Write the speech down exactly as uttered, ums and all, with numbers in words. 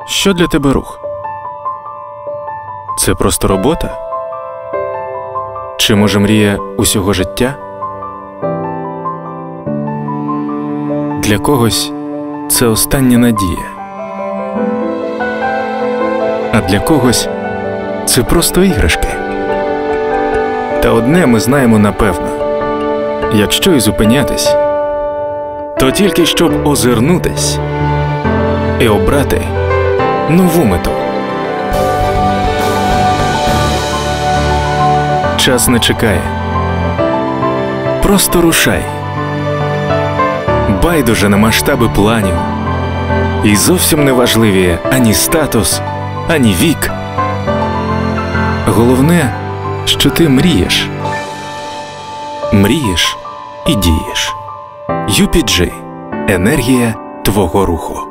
Що для тебе рух? Це просто робота? Чи, може, мрія усього життя? Для когось це остання надія. А для когось це просто іграшки. Та одне ми знаємо напевно. Якщо і зупинятись, то тільки щоб озирнутись і обрати нову мету. Час не чекає. Просто рушай. Байдуже на масштаби планів. І зовсім не важливі ані статус, ані вік. Головне, що ти мрієш. Мрієш і дієш. ю пі джей – енергія твого руху.